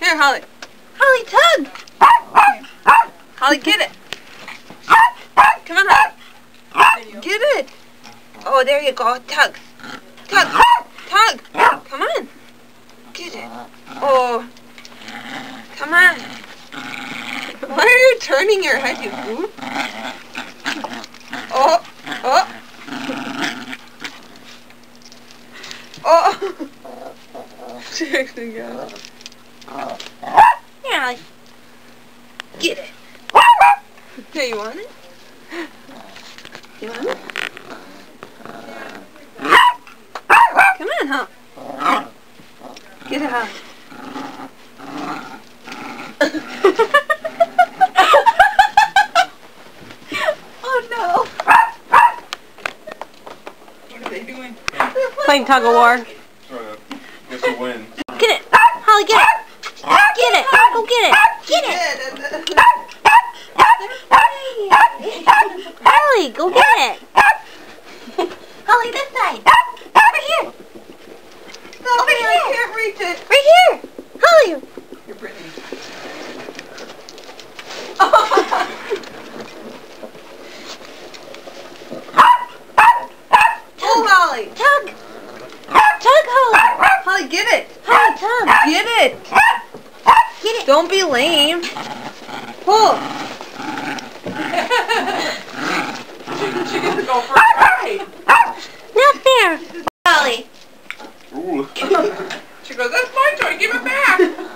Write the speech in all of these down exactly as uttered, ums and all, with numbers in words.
here, Holly. Holly, tug. Holly, get it. Come on, Holly. Get it. Oh, there you go. Tug. Tug. Tug. Come on. Get it. Oh. Come on. Why are you turning your head, you fool? Oh. Oh. Oh. She actually got it. Yeah. Get it. Hey, you want it? You want it? Come on, huh? Get it, huh? Oh no! What are they doing? Playing tug of war. Guess who wins? Get it! Holly, get it! Get it! Go get it! Get it! Holly, go get it! Holly, this side! Over here! Stop it, I can't reach it. Right here! Holly! You're Brittany. Oh, Holly! Tug! Tug, Holly! Holly, get it! Holly, tug! Get it! Get it! Don't be lame. Pull! She gets to go first, right? Not fair! Holly! Ooh. She goes, that's my toy, give it back!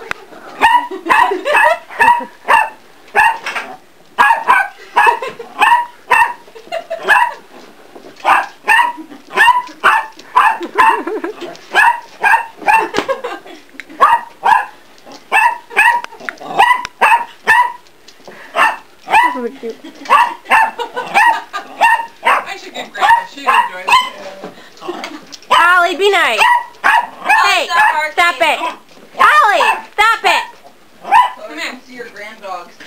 I should get Grandma, she'd enjoy this. Holly, be nice! Hey, stop it! Holly, stop it! Come here, see your grand dogs.